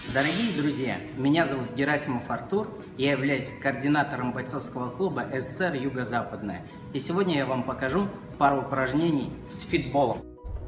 Дорогие друзья, меня зовут Герасимов Артур, я являюсь координатором бойцовского клуба СССР Юго-Западная. И сегодня я вам покажу пару упражнений с фитболом.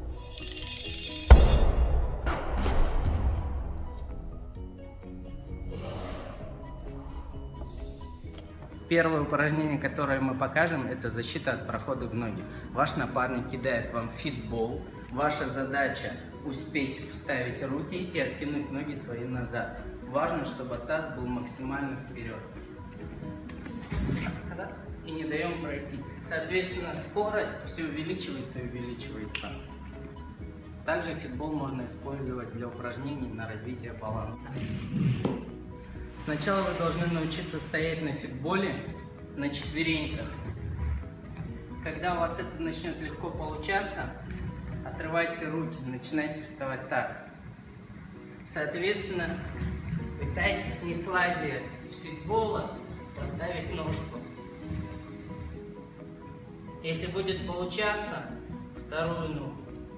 Первое упражнение, которое мы покажем, это защита от прохода в ноги. Ваш напарник кидает вам фитбол. Ваша задача успеть вставить руки и откинуть ноги свои назад. Важно, чтобы таз был максимально вперед. Раз. И не даем пройти. Соответственно, скорость все увеличивается и увеличивается. Также фитбол можно использовать для упражнений на развитие баланса. Сначала вы должны научиться стоять на фитболе на четвереньках. Когда у вас это начнет легко получаться, отрывайте руки, начинайте вставать так. Соответственно, пытайтесь, не слазя с фитбола, поставить ножку. Если будет получаться, вторую ногу.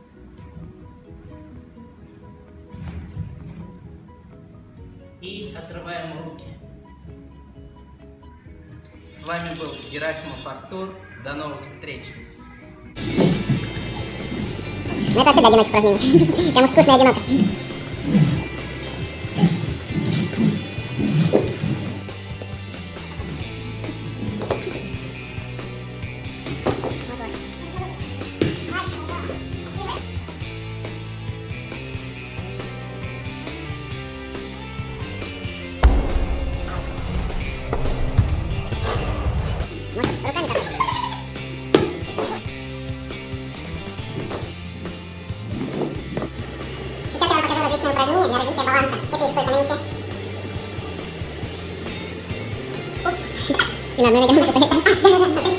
И отрываем руки. С вами был Герасимов Артур. До новых встреч! Ну это вообще для одиноких упражнений. Прямо скучно и одиноко. Руками так. Сейчас я вам покажу различные упражнения для развития баланса. Это и стойка на мяче. Упс. Не надо, наверное,